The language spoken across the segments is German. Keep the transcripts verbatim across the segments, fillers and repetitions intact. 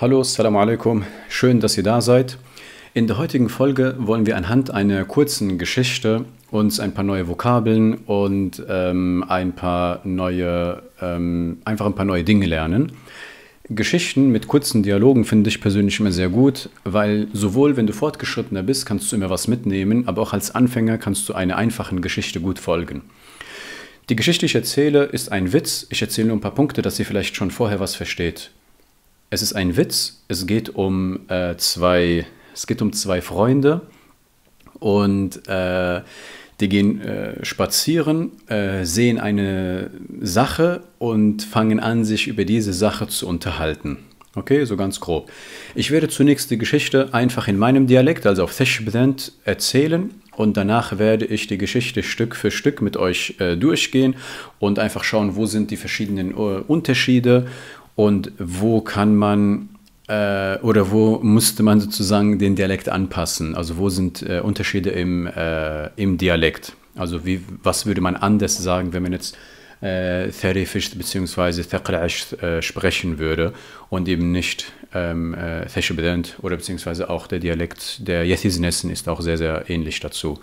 Hallo, Assalamu alaikum. Schön, dass ihr da seid. In der heutigen Folge wollen wir anhand einer kurzen Geschichte uns ein paar neue Vokabeln und ähm, ein paar neue, ähm, einfach ein paar neue Dinge lernen. Geschichten mit kurzen Dialogen finde ich persönlich immer sehr gut, weil sowohl wenn du fortgeschrittener bist, kannst du immer was mitnehmen, aber auch als Anfänger kannst du einer einfachen Geschichte gut folgen. Die Geschichte, die ich erzähle, ist ein Witz. Ich erzähle nur ein paar Punkte, dass ihr vielleicht schon vorher was versteht. Es ist ein Witz. Es geht um äh, zwei, es geht um zwei Freunde und äh, die gehen äh, spazieren, äh, sehen eine Sache und fangen an, sich über diese Sache zu unterhalten. Okay, so ganz grob. Ich werde zunächst die Geschichte einfach in meinem Dialekt, also auf Teschbedent, erzählen und danach werde ich die Geschichte Stück für Stück mit euch äh, durchgehen und einfach schauen, wo sind die verschiedenen äh, Unterschiede und wo kann man äh, oder wo musste man sozusagen den Dialekt anpassen. Also wo sind äh, Unterschiede im, äh, im Dialekt. Also wie, was würde man anders sagen, wenn man jetzt Tharifisch bzw. Thaqra'isch äh, sprechen würde und eben nicht Teschbedent ähm, oder beziehungsweise auch der Dialekt der Yethiznessen ist auch sehr, sehr ähnlich dazu.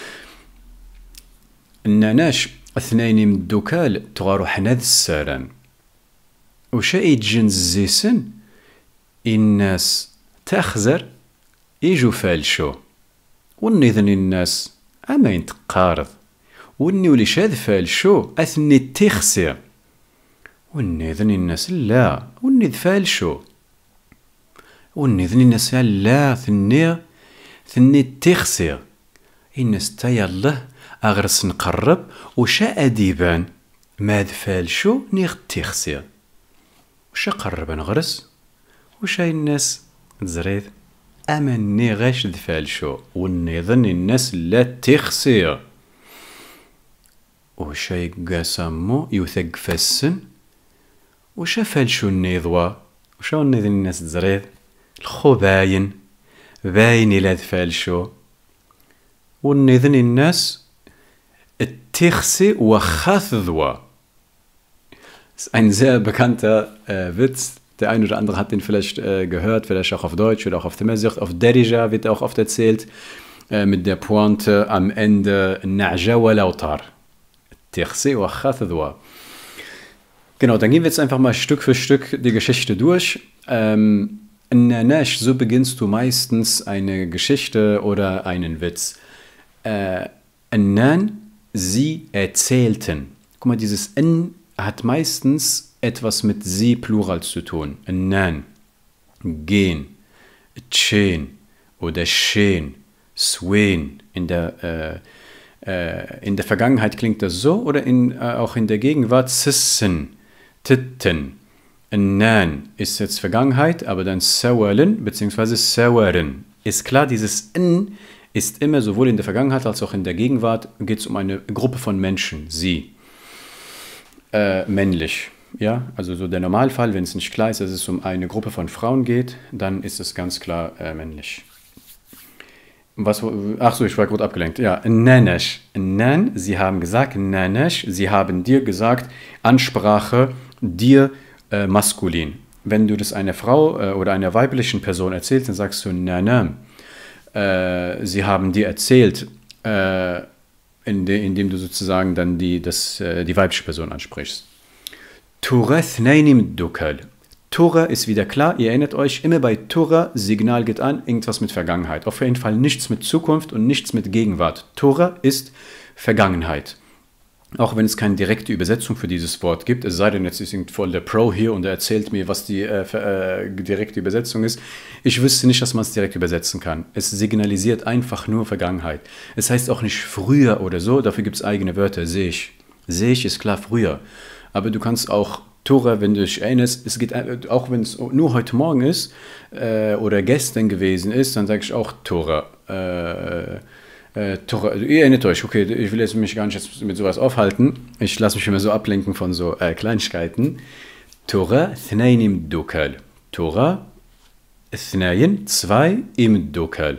الناناش اثنين من الدكال تغارو حناد الساران وشايد جنز زيسن الناس تخزر يجو فالشو ونذن الناس اما ينتقارض وني ولي شاد فالشو اثني تخسر وني ذن الناس لا وني فالشو وني ذن الناس لا ثني ثني تخسر الناس تايا الله اغرس نقرب وشا اديبان ماذ فالشو نيغ تخسر وشا قرب نغرس وشا الناس تزريد اما نيغاش فالشو وني ذن الناس لا تخسر وشا يقاسمو يوثق فالسن وشا فالشو النيضوا وشا النيض الناس تزريد الخو باين باين إلى فالشو والنيضن الناس التخسي وخاث ذوا. Das ist ein sehr bekannter äh, Witz. Der eine oder andere hat den vielleicht äh, gehört, vielleicht auch auf Deutsch oder auch auf Tamazight. Auf Derija wird auch oft erzählt, äh, mit der Pointe am Ende Na'ja wa lautar. Genau, dann gehen wir jetzt einfach mal Stück für Stück die Geschichte durch. Ähm, Nanash, so beginnst du meistens eine Geschichte oder einen Witz. Äh, Nan, sie erzählten. Guck mal, dieses N hat meistens etwas mit sie Plural zu tun. Nan, gehen, tschehen oder schehen, swen in der äh, in der Vergangenheit klingt das so oder in, äh, auch in der Gegenwart sissen, titten. Nan ist jetzt Vergangenheit, aber dann sawalen bzw. sawaren. Ist klar, dieses n ist immer sowohl in der Vergangenheit als auch in der Gegenwart geht es um eine Gruppe von Menschen, sie. Äh, männlich. Ja, also so der Normalfall, wenn es nicht klar ist, dass es um eine Gruppe von Frauen geht, dann ist es ganz klar äh, männlich. Was, ach so, ich war gut abgelenkt. Ja, Nanash. Nan, sie haben gesagt, Nanash, sie haben dir gesagt, Ansprache, dir äh, maskulin. Wenn du das einer Frau äh, oder einer weiblichen Person erzählst, dann sagst du Nanam. Äh, sie haben dir erzählt, äh, inde, indem du sozusagen dann die, das, äh, die weibliche Person ansprichst. Turathnaini dukal. Tura ist wieder klar, ihr erinnert euch, immer bei Tura, Signal geht an, irgendwas mit Vergangenheit. Auf jeden Fall nichts mit Zukunft und nichts mit Gegenwart. Tura ist Vergangenheit. Auch wenn es keine direkte Übersetzung für dieses Wort gibt, es sei denn, jetzt ist voll der Pro hier und er erzählt mir, was die äh, äh, direkte Übersetzung ist. Ich wüsste nicht, dass man es direkt übersetzen kann. Es signalisiert einfach nur Vergangenheit. Es heißt auch nicht früher oder so, dafür gibt es eigene Wörter, sehe ich. Sehe ich ist klar früher. Aber du kannst auch Tora, wenn du dich erinnerst, es geht, auch wenn es nur heute Morgen ist äh, oder gestern gewesen ist, dann sage ich auch Tora. Äh, äh, Tora. Ihr erinnert euch, okay, ich will jetzt mich gar nicht jetzt mit sowas aufhalten. Ich lasse mich immer so ablenken von so äh, Kleinigkeiten. Tora, thnayn im Dukal. Tora, thnayn, zwei im Dukal.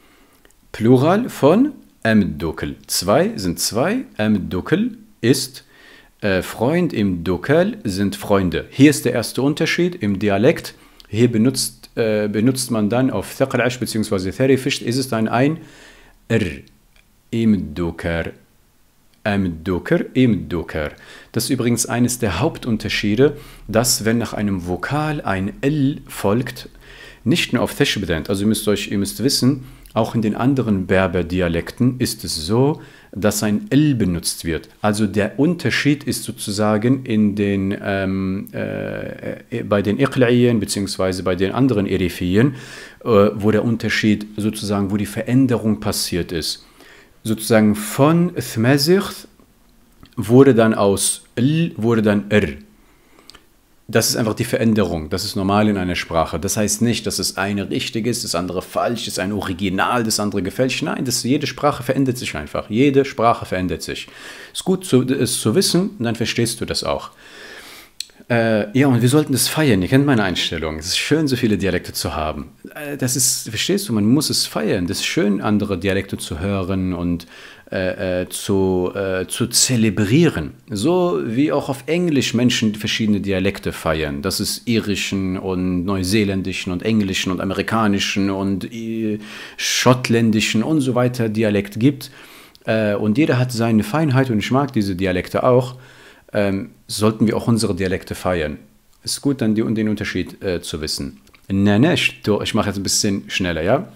Plural von am Dukal. Zwei sind zwei, am Dukal ist Freund im Dukal sind Freunde. Hier ist der erste Unterschied im Dialekt. Hier benutzt, äh, benutzt man dann auf Thaqal-Ash bzw. Tharifisht, ist es dann ein R. Imdukar. Amdukar, Imdukar. Das ist übrigens eines der Hauptunterschiede, dass wenn nach einem Vokal ein L folgt, nicht nur auf Teschbedent, also ihr müsst, euch, ihr müsst wissen, auch in den anderen Berber-Dialekten ist es so, dass ein L benutzt wird. Also der Unterschied ist sozusagen in den, ähm, äh, bei den Iqla'ien bzw. bei den anderen Erifien, äh, wo der Unterschied sozusagen, wo die Veränderung passiert ist. Sozusagen von Thmazigh wurde dann aus L, wurde dann R. Das ist einfach die Veränderung. Das ist normal in einer Sprache. Das heißt nicht, dass das eine richtig ist, das andere falsch, das eine Original, das andere gefälscht. Nein, das, jede Sprache verändert sich einfach. Jede Sprache verändert sich. Ist gut, zu, es zu wissen, dann verstehst du das auch. Äh, ja, und wir sollten das feiern. Ihr kennt meine Einstellung. Es ist schön, so viele Dialekte zu haben. Äh, das ist, verstehst du, man muss es feiern. Das ist schön, andere Dialekte zu hören und äh, äh, zu, äh, zu zelebrieren. So wie auch auf Englisch Menschen verschiedene Dialekte feiern. Dass es irischen und neuseeländischen und englischen und amerikanischen und äh, schottländischen und so weiter Dialekt gibt. Äh, und jeder hat seine Feinheit und ich mag diese Dialekte auch. Ähm, sollten wir auch unsere Dialekte feiern. Es ist gut, dann die, den Unterschied äh, zu wissen. Ich mache jetzt ein bisschen schneller, ja?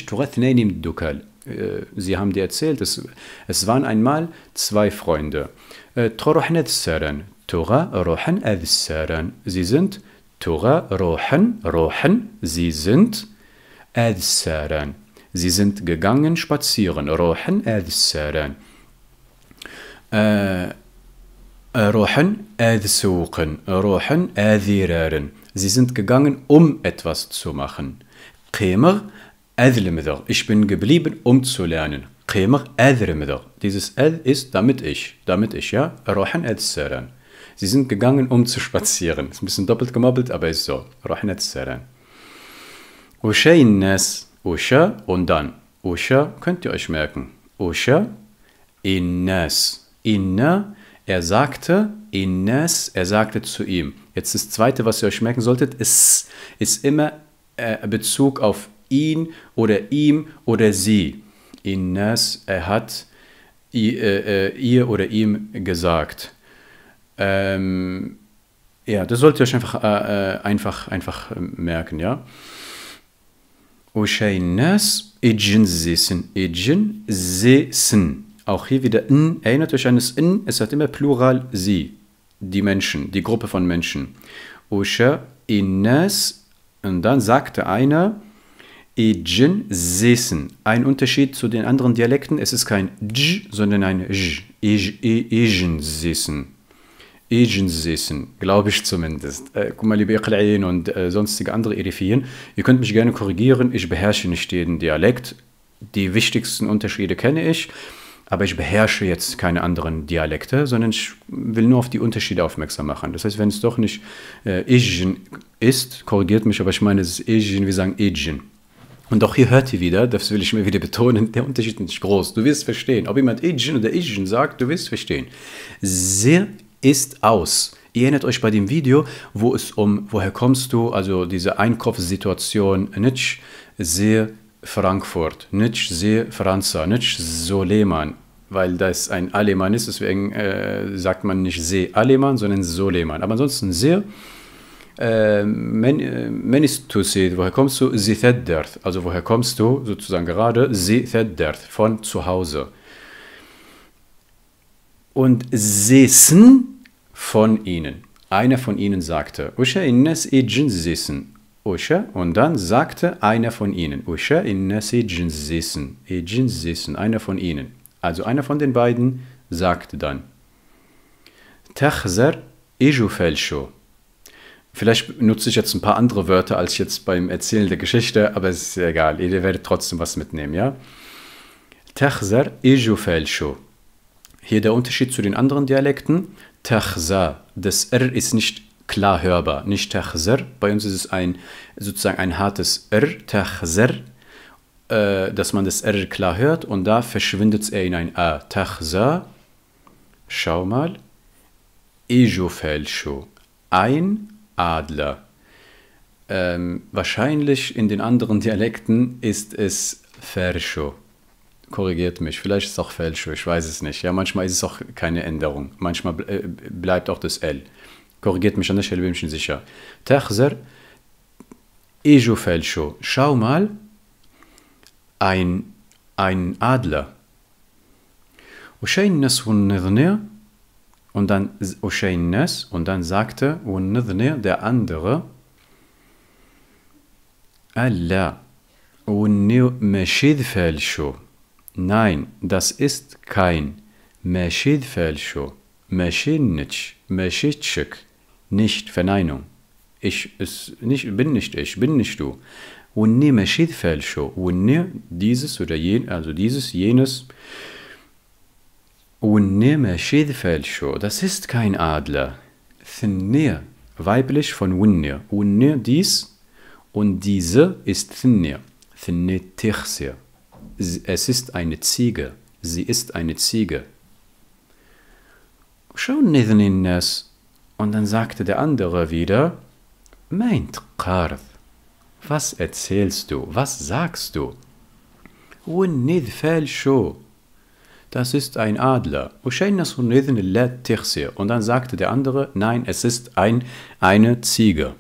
Sie haben dir erzählt, es, es waren einmal zwei Freunde. Sie sind Sie sind Sie sind gegangen spazieren. Äh, Rohan adsuqan, rohan adhiraran. Sie sind gegangen, um etwas zu machen. Qimar adlimdar. Ich bin geblieben, um zu lernen. Qimar adrimdar. Dieses ad ist damit ich, damit ich, ja. Rohan adsaran. Sie sind gegangen, um zu spazieren. Ist ein bisschen doppelt gemobbelt, aber ist so. Rohan adsaran. Usha innas. Usha und dann. Usha könnt ihr euch merken. Usha innas. Inna. Er sagte, Innas, er sagte zu ihm. Jetzt das Zweite, was ihr euch merken solltet, ist, ist immer äh, Bezug auf ihn oder ihm oder sie. Innas, er hat äh, ihr oder ihm gesagt. Ähm, ja, das sollt ihr euch einfach, äh, einfach, einfach merken, ja. Usha Innas, ijin sissen, ijin sissen. Auch hier wieder n, erinnert euch an das n, es hat immer Plural sie, die Menschen, die Gruppe von Menschen. Usha innas, und dann sagte einer, ijin sissen. Ein Unterschied zu den anderen Dialekten, es ist kein j, sondern ein j. Ijin sissen. Ijin sissen, glaube ich zumindest. Äh, guck mal, liebe Iqla'ien und äh, sonstige andere Erifien, ihr könnt mich gerne korrigieren, ich beherrsche nicht jeden Dialekt. Die wichtigsten Unterschiede kenne ich. Aber ich beherrsche jetzt keine anderen Dialekte, sondern ich will nur auf die Unterschiede aufmerksam machen. Das heißt, wenn es doch nicht äh, Ijin ist, korrigiert mich, aber ich meine, es ist Ijin, wir sagen Ijin. Und auch hier hört ihr wieder, das will ich mir wieder betonen, der Unterschied ist nicht groß. Du wirst verstehen. Ob jemand Ijin oder Ijin sagt, du wirst verstehen. Sehr ist aus. Ihr erinnert euch bei dem Video, wo es um, woher kommst du, also diese Einkaufssituation, nicht sehr Frankfurt, nicht sehr Franza, nicht Soleman, weil das ein Aleman ist, deswegen äh, sagt man nicht See Aleman, sondern Soleman. Aber ansonsten sehr, äh, men ist to see, woher kommst du? Zithaddarth, also woher kommst du, sozusagen gerade, Zithaddarth, von zu Hause. Und Sesen von ihnen. Einer von ihnen sagte, Usha innas ijin sesen. Usha, und dann sagte einer von ihnen, Usha innas ijin sesen. Ijin sesen, einer von ihnen. Also einer von den beiden sagte dann, Takhzar iju felsho. Vielleicht nutze ich jetzt ein paar andere Wörter als jetzt beim Erzählen der Geschichte, aber es ist egal, ihr werdet trotzdem was mitnehmen, ja? Takhzar iju felsho. Hier der Unterschied zu den anderen Dialekten. Takhza, das R ist nicht klar hörbar, nicht Takhzar. Bei uns ist es ein, sozusagen ein hartes R, Takhzar, äh, dass man das R klar hört und da verschwindet es eher in ein A. Takhza, schau mal, Iju felsho, ein Adler. Ähm, wahrscheinlich in den anderen Dialekten ist es Ferscho. Korrigiert mich, vielleicht ist es auch Felscho, ich weiß es nicht. Ja, manchmal ist es auch keine Änderung. Manchmal ble äh, bleibt auch das L. Korrigiert mich an der Stelle, bin ich nicht sicher. Techzer, Ejo Felscho. Schau mal, ein, ein Adler. Ushaynas Unnidnir. Und dann Ushaynas. Und dann sagte Unnidnir, der andere, Allah. Unnir Meshid Felscho. Nein, das ist kein Meshid Felscho. Meshinitsch, Meshitschik. Nicht Verneinung. Ich ist nicht, bin nicht ich, bin nicht du. Unni Meshid Felscho. Unni, dieses oder jen, also dieses, jenes. Unni Meshid Felscho. Das ist kein Adler. Thnir, weiblich von Unni. Unni, dies. Und diese ist Thnir. Thnir Tichsir. Es ist eine Ziege. Sie ist eine Ziege. Schau nidhen innes. Und dann sagte der andere wieder, meint Qarth. Was erzählst du? Was sagst du? Unnidh Felscho. Das ist ein Adler. Und dann sagte der andere, nein, es ist ein, eine Ziege.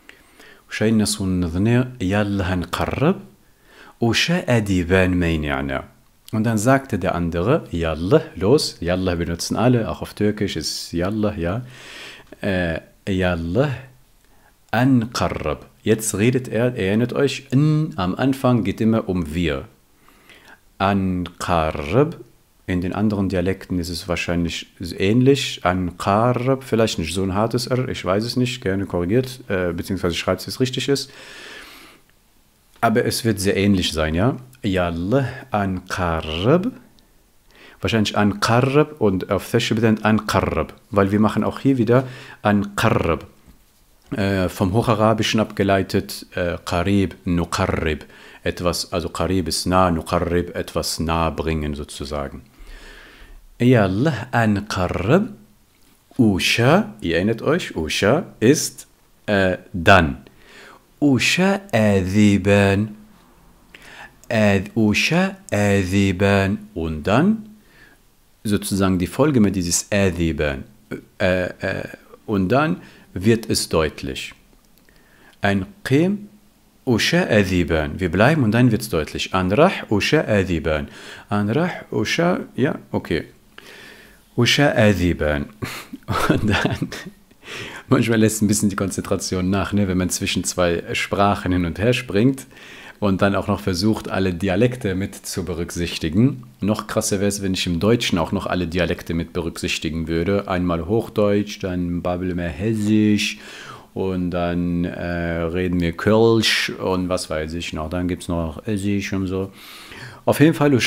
Und dann sagte der andere, Yallah, los, Yallah benutzen alle, auch auf Türkisch ist Yallah, ja. Äh, Yallah, an qarrab. Jetzt redet er, erinnert euch, n, am Anfang geht immer um wir. An qarrab, in den anderen Dialekten ist es wahrscheinlich ähnlich. An qarrab, vielleicht nicht so ein hartes R, ich weiß es nicht, gerne korrigiert, äh, beziehungsweise schreibt, es richtig ist. Aber es wird sehr ähnlich sein, ja. Yallah an qarrab. Wahrscheinlich an qarrab und auf Thesche bedeutet an qarrab. Weil wir machen auch hier wieder an qarrab. Äh, vom Hocharabischen abgeleitet, äh, qarib, nuqarrib. Etwas, also qarib ist nah, nuqarrib, etwas nah bringen sozusagen. Yallah an qarrab. Usha, ihr erinnert euch, Usha ist äh, dann. Usha adhiban. Ad, Usha adhiban. Und dann sozusagen die Folge mit dieses adhiban. Äh, äh, und dann wird es deutlich. Ein Qim, Usha adhiban. Wir bleiben und dann wird es deutlich. Anrah, Usha adhiban. Anrah, Usha, ja, okay. Usha adhiban. Und dann... Manchmal lässt ein bisschen die Konzentration nach, ne, wenn man zwischen zwei Sprachen hin und her springt und dann auch noch versucht, alle Dialekte mit zu berücksichtigen. Noch krasser wäre es, wenn ich im Deutschen auch noch alle Dialekte mit berücksichtigen würde. Einmal Hochdeutsch, dann babbeln wir Hessisch und dann äh, reden wir Kölsch und was weiß ich noch. Dann gibt es noch Hessisch und so. Auf jeden Fall,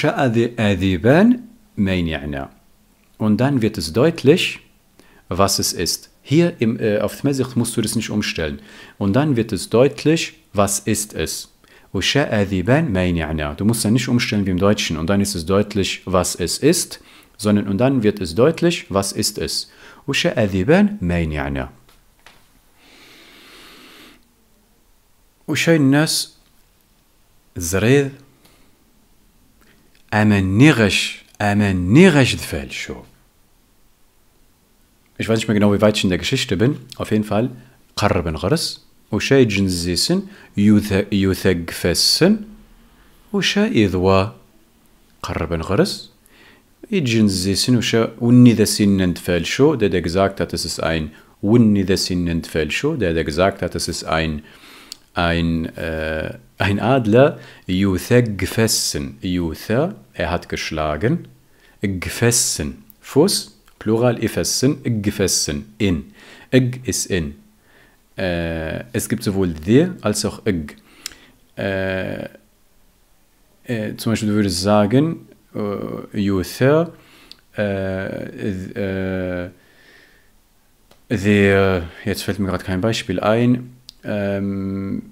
und dann wird es deutlich, was es ist. Hier im, äh, auf Tmesicht musst du das nicht umstellen. Und dann wird es deutlich, was ist es. Du musst dann nicht umstellen wie im Deutschen. Und dann ist es deutlich, was es ist, sondern und dann wird es deutlich, was ist es. وشي الناس زريد أما نغش أما نغش دفال شو. Ich weiß nicht mehr genau, wie weit ich in der Geschichte bin. Auf jeden Fall. قربن غرس وشاي جنزيسن يثقفسن وشاي إذوا قربن غرس يجنزيسن وشاي وني ذا سنن دفال شو. Der, der gesagt hat, es ist ein وني ذا سنن دفال شو. Der, der gesagt hat, es ist ein ein, äh, ein Adler. يثقفسن يثا, er hat geschlagen. Gfessen, Fuß. Plural ifessen, igfessen, in. Ig ist in. Äh, es gibt sowohl the als auch ig. Äh, äh, zum Beispiel, du würdest sagen, äh, Yuther, äh, äh, the, jetzt fällt mir gerade kein Beispiel ein, ähm,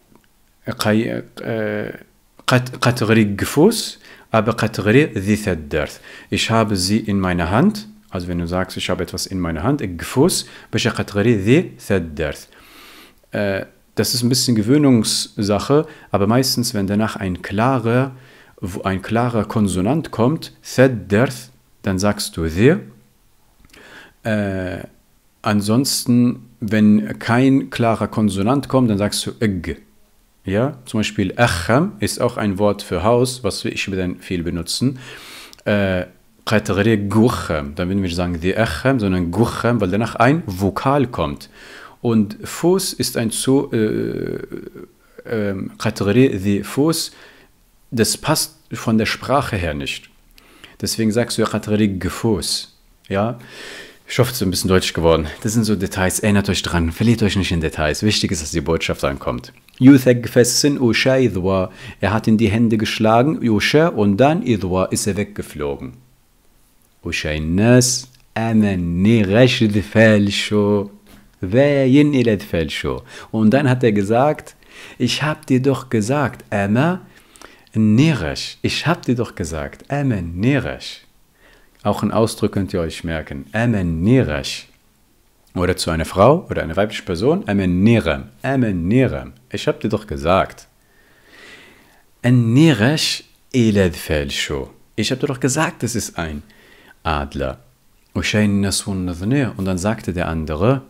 قد غريق فوس, aber قد غريق ذي ثدرت. Ich habe sie in meiner Hand. Also wenn du sagst, ich habe etwas in meiner Hand, Gfus, بش قد غريق ذي ثدرت. das ist ein bisschen Gewöhnungssache, aber meistens, wenn danach ein klarer, ein klarer Konsonant kommt, thaddarth, dann sagst du the. Äh, ansonsten, wenn kein klarer Konsonant kommt, dann sagst du ig. Ja, zum Beispiel acham ist auch ein Wort für Haus, was ich dann viel benutzen. Äh, dann würden wir sagen the acham, sondern gucham, weil danach ein Vokal kommt. Und Fuß ist ein so äh, äh, the Fuß, das passt von der Sprache her nicht. Deswegen sagst du Fuß. Ja, ich hoffe, es ist ein bisschen deutsch geworden. Das sind so Details, erinnert euch dran, verliert euch nicht in Details. Wichtig ist, dass die Botschaft ankommt. Er hat in die Hände geschlagen, und dann ist er weggeflogen. Und dann hat er gesagt, ich hab dir doch gesagt, Ama Neresh, ich hab dir doch gesagt, Ama Neresh. Auch ein Ausdruck könnt ihr euch merken, Ama Neresh. Oder zu einer Frau oder einer weiblichen Person, Ama Nerem, Ama Nerem. Ich hab dir doch gesagt. An Neresh Elad Felsho. Ich hab dir doch gesagt, es ist ein Adler. Und dann sagte der andere,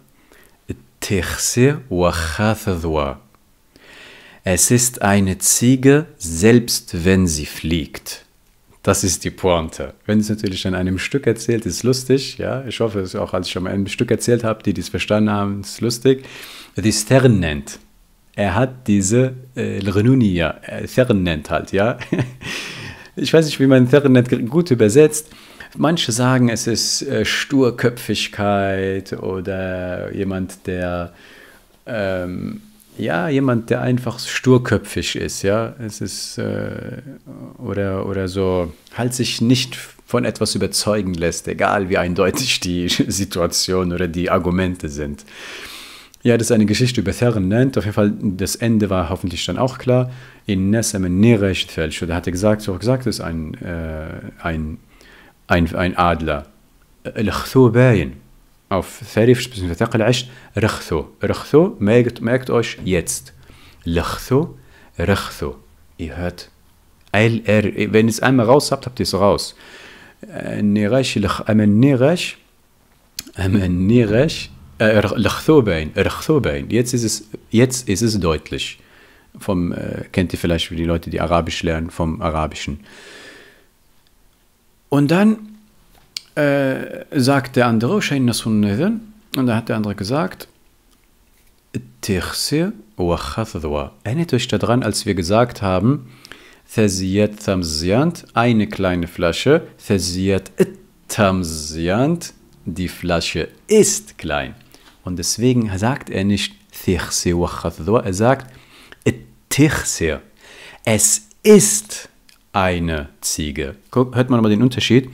es ist eine Ziege, selbst wenn sie fliegt. Das ist die Pointe. Wenn es natürlich an einem Stück erzählt, ist lustig. Ja? Ich hoffe, es ist auch, als ich schon mal ein Stück erzählt habe, die dies verstanden haben, ist lustig. Die Stern nennt. Er hat diese äh, Renunia, äh, Stern nennt halt, ja. Ich weiß nicht, wie man Stern nennt gut übersetzt. Manche sagen, es ist äh, Sturköpfigkeit oder jemand, der ähm, ja, jemand, der einfach sturköpfig ist, ja. Es ist äh, oder, oder so, halt sich nicht von etwas überzeugen lässt, egal wie eindeutig die Situation oder die Argumente sind. Ja, das ist eine Geschichte über Thernent. Auf jeden Fall, das Ende war hoffentlich dann auch klar. In Nesem Neresh Felsch. Da hat er gesagt, so gesagt, das ist ein, äh, ein, ein, ein Adler. Lchthu bayin. Auf Tharif bzw. Taqal-Ash, Rachthu. Rachthu, merkt, merkt euch jetzt. Lchthu, Rachthu. Ihr hört, L R, wenn ihr es einmal raus habt, habt ihr es raus. Neresh, Amen Neresh, Amen Neresh, Lchthubain, Rachthubain. Jetzt ist es, jetzt ist es deutlich. Vom, äh, kennt ihr vielleicht die Leute, die Arabisch lernen, vom Arabischen. Und dann äh, sagt der andere, und da hat der andere gesagt, erinnert euch daran, als wir gesagt haben, eine kleine Flasche, die Flasche ist klein. Und deswegen sagt er nicht, er sagt, es ist eine Ziege. Guck, hört man mal den Unterschied?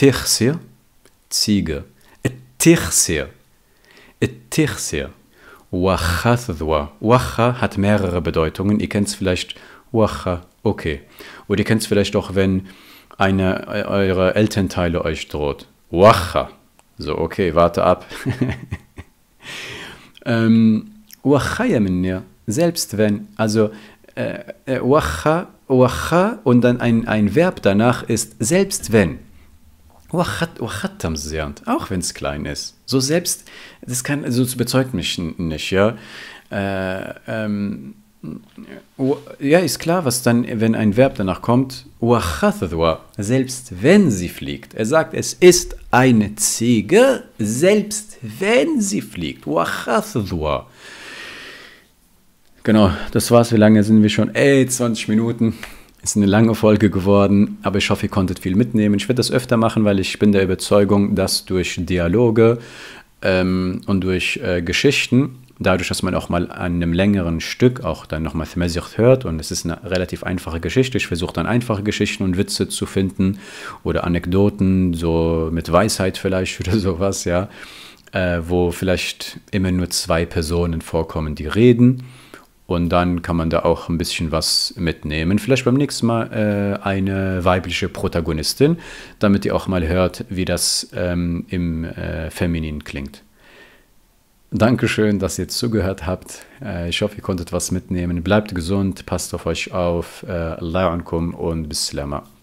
Ziege. Wacha hat mehrere Bedeutungen. Ihr kennt es vielleicht, Wacha, okay. Oder ihr kennt es vielleicht auch, wenn eine eurer Elternteile euch droht. Wacha. So, okay, warte ab. ähm, selbst wenn, also äh, wacha, wacha und dann ein, ein Verb danach ist selbst wenn. Auch wenn es klein ist. So selbst, das kann, also das überzeugt mich nicht, ja. Äh, ähm, ja, ist klar, was dann, wenn ein Verb danach kommt, selbst wenn sie fliegt. Er sagt, es ist eine Ziege, selbst wenn sie fliegt. Genau, das war's. Wie lange sind wir schon? Ey, zwanzig Minuten. Ist eine lange Folge geworden, aber ich hoffe, ihr konntet viel mitnehmen. Ich werde das öfter machen, weil ich bin der Überzeugung, dass durch Dialoge ähm, und durch äh, Geschichten, dadurch, dass man auch mal an einem längeren Stück auch dann nochmal Themesicht hört, und es ist eine relativ einfache Geschichte, ich versuche dann einfache Geschichten und Witze zu finden oder Anekdoten, so mit Weisheit vielleicht oder sowas, ja, äh, wo vielleicht immer nur zwei Personen vorkommen, die reden. Und dann kann man da auch ein bisschen was mitnehmen. Vielleicht beim nächsten Mal äh, eine weibliche Protagonistin, damit ihr auch mal hört, wie das ähm, im äh, Feminin klingt. Dankeschön, dass ihr zugehört habt. Äh, ich hoffe, ihr konntet was mitnehmen. Bleibt gesund, passt auf euch auf. Äh, Allah ankum und bis Salama.